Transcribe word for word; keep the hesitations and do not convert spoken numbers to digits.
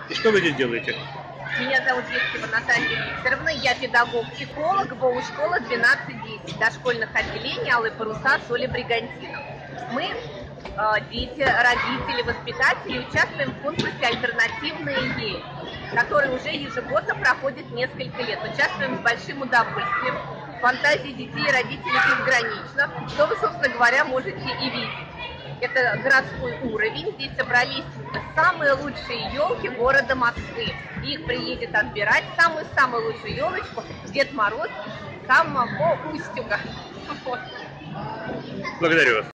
И что вы здесь делаете? Меня зовут Евсеева Наталья Викторовна, я педагог-психолог, БОУ-школа двенадцать десять, дошкольных отделений Алые паруса, Соли Бригантина. Мы, э, дети, родители, воспитатели, участвуем в конкурсе «Альтернативные ей», который уже ежегодно проходит несколько лет. Участвуем с большим удовольствием. Фантазия детей и родителей безгранична, что вы, собственно говоря, можете и видеть. Это городской уровень, здесь собрались самые лучшие елки города Москвы. Их приедет отбирать самую-самую лучшую елочку Дед Мороз самого Устюга. Благодарю вас.